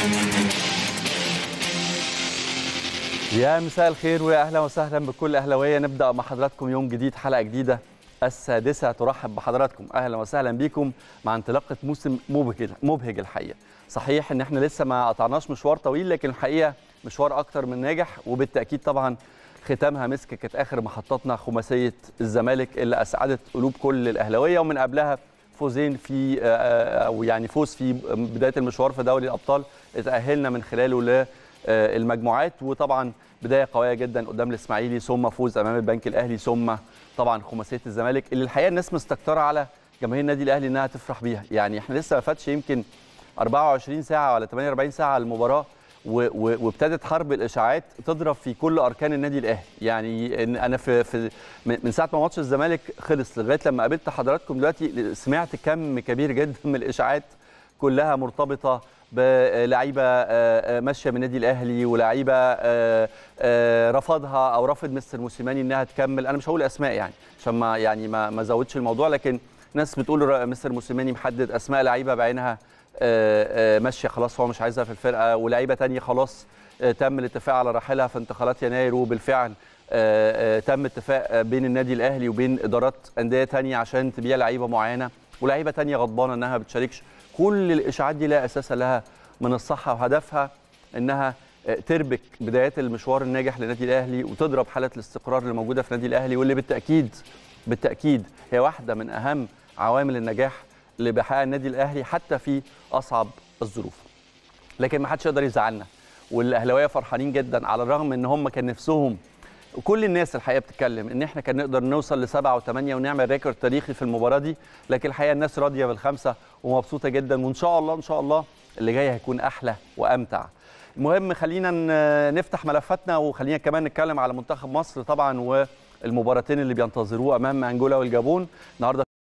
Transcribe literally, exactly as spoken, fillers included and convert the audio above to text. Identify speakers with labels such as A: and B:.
A: يا مساء الخير ويا اهلا وسهلا بكل اهلاويه. نبدا مع حضراتكم يوم جديد، حلقه جديده السادسه ترحب بحضراتكم. اهلا وسهلا بيكم مع انطلاقه موسم مبهج مبهج الحقيقه. صحيح ان احنا لسه ما قطعناش مشوار طويل، لكن الحقيقه مشوار اكتر من ناجح، وبالتاكيد طبعا ختامها مسك. كانت اخر محطاتنا خماسيه الزمالك اللي اسعدت قلوب كل الاهلاويه، ومن قبلها فوزين في او يعني فوز في بدايه المشوار في دوري الابطال اتاهلنا من خلاله للمجموعات، وطبعا بدايه قويه جدا قدام الاسماعيلي، ثم فوز امام البنك الاهلي، ثم طبعا خماسيه الزمالك اللي الحقيقه الناس مستكتره على جماهير النادي الاهلي انها تفرح بيها. يعني احنا لسه ما فاتش يمكن أربعة وعشرين ساعه ولا ثمانية وأربعين ساعه على المباراه، وابتدت حرب الاشاعات تضرب في كل اركان النادي الاهلي. يعني انا في, في من ساعه ما ماتش الزمالك خلص لغايه لما قابلت حضراتكم دلوقتي سمعت كم كبير جدا من الاشاعات، كلها مرتبطه بلعيبه ماشيه من النادي الاهلي، ولاعيبه رفضها او رفض مستر موسيماني انها تكمل. انا مش هقول اسماء يعني عشان ما يعني ما ما زودش الموضوع، لكن ناس بتقول مستر موسيماني محدد اسماء لعيبه بعينها ماشيه خلاص هو مش عايزها في الفرقه، ولاعيبه ثانيه خلاص تم الاتفاق على رحيلها في انتقالات يناير، وبالفعل تم اتفاق بين النادي الاهلي وبين ادارات انديه ثانيه عشان تبيع لعيبه معينه، ولاعيبه ثانيه غضبانه انها ما بتشاركش. كل الاشاعات دي لا اساس لها من الصحه، وهدفها انها تربك بدايات المشوار الناجح للنادي الاهلي وتضرب حاله الاستقرار اللي موجوده في النادي الاهلي، واللي بالتاكيد بالتاكيد هي واحده من اهم عوامل النجاح اللي بيحققها النادي الاهلي حتى في اصعب الظروف. لكن ما حدش يقدر يزعلنا، والاهلاويه فرحانين جدا على الرغم ان هم كان نفسهم، وكل الناس الحقيقه بتتكلم ان احنا كان نقدر نوصل لسبعه وثمانيه ونعمل ريكورد تاريخي في المباراه دي، لكن الحقيقه الناس راضيه بالخمسه ومبسوطه جدا، وان شاء الله ان شاء الله اللي جاي هيكون احلى وامتع. المهم خلينا نفتح ملفاتنا، وخلينا كمان نتكلم على منتخب مصر طبعا والمباراتين اللي بينتظروه امام انجولا والجابون. النهارده